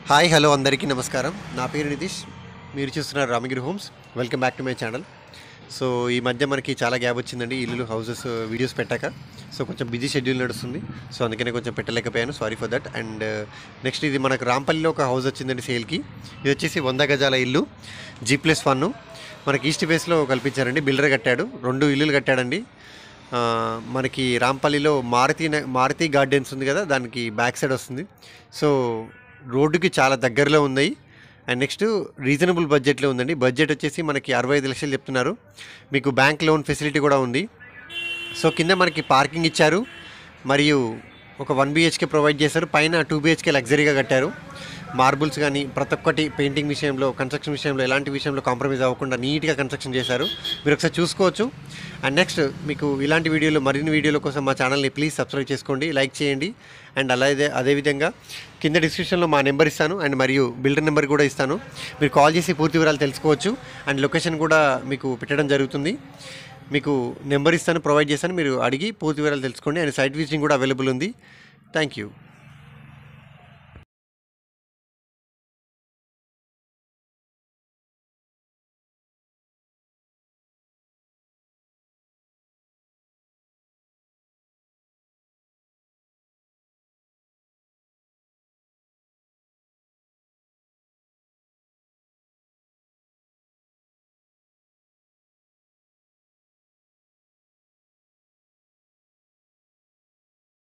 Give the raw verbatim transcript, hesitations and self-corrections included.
Hi hello అందరికీ నమస్కారం. నా పేరు నితీష్. మీరు చూస్తున్నారు Ramagiri homes. Welcome back to my channel. So ఈ మధ్య మనకి చాలా గ్యాప్ వచ్చిందండి ఇల్లు హౌసెస్ వీడియోస్ పెట్టాక. సో కొంచెం బిజీ షెడ్యూల్ నడుస్తుంది. సో అందుకనే కొంచెం పెట్టలేకపోయాను, sorry for that. And next ఇది మనకు రాంపల్లిలో ఒక హౌస్ వచ్చిందండి సేల్కి. ఇది వచ్చేసి వంద గజాల ఇల్లు, జీ ప్లస్ వన్. మనకి ఈస్ట్ ఫేస్లో కల్పించారండి. బిల్డర్ కట్టాడు, రెండు ఇల్లులు కట్టాడండి. మనకి రాంపల్లిలో మారుతి మారుతి గార్డెన్స్ ఉంది కదా, దానికి బ్యాక్ సైడ్ వస్తుంది. సో రోడ్డుకి చాలా దగ్గరలో ఉన్నాయి. అండ్ నెక్స్ట్ రీజనబుల్ బడ్జెట్లో ఉందండి. బడ్జెట్ వచ్చేసి మనకి అరవై ఐదు లక్షలు చెప్తున్నారు. మీకు బ్యాంక్ లోన్ ఫెసిలిటీ కూడా ఉంది. సో కింద మనకి పార్కింగ్ ఇచ్చారు, మరియు ఒక వన్ బిహెచ్కే ప్రొవైడ్ చేశారు. పైన టూ బిహెచ్కే లగ్జరీగా కట్టారు. మార్బుల్స్ కానీ ప్రతి ఒక్కటి పెయింటింగ్ విషయంలో, కన్స్ట్రక్షన్ విషయంలో ఎలాంటి విషయంలో కాంప్రమైజ్ అవ్వకుండా నీట్గా కన్స్ట్రక్షన్ చేశారు. మీరు ఒకసారి చూసుకోవచ్చు. అండ్ నెక్స్ట్ మీకు ఇలాంటి వీడియోలు, మరిన్ని వీడియోల కోసం మా ఛానల్ని ప్లీజ్ సబ్స్క్రైబ్ చేసుకోండి, లైక్ చేయండి. అండ్ అలాగే అదేవిధంగా కింద డిస్క్రిప్షన్లో మా నెంబర్ ఇస్తాను, అండ్ మరియు బిల్డర్ నెంబర్ కూడా ఇస్తాను. మీరు కాల్ చేసి పూర్తి వివరాలు తెలుసుకోవచ్చు. అండ్ లొకేషన్ కూడా మీకు పెట్టడం జరుగుతుంది. మీకు నెంబర్ ఇస్తాను, ప్రొవైడ్ చేస్తాను. మీరు అడిగి పూర్తి వివరాలు తెలుసుకోండి. అండ్ సైట్ విజిటింగ్ కూడా అవైలబుల్ ఉంది. Thank you.